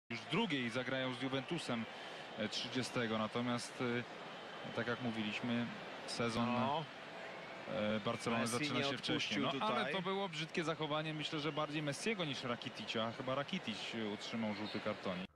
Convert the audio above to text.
już drugiej zagrają z Juventusem 30. Natomiast tak jak mówiliśmy, sezon Barcelony Messi zaczyna się wcześniej. No, ale to było brzydkie zachowanie, myślę, że bardziej Messiego niż Rakiticia. Chyba Rakitic utrzymał żółty kartonik.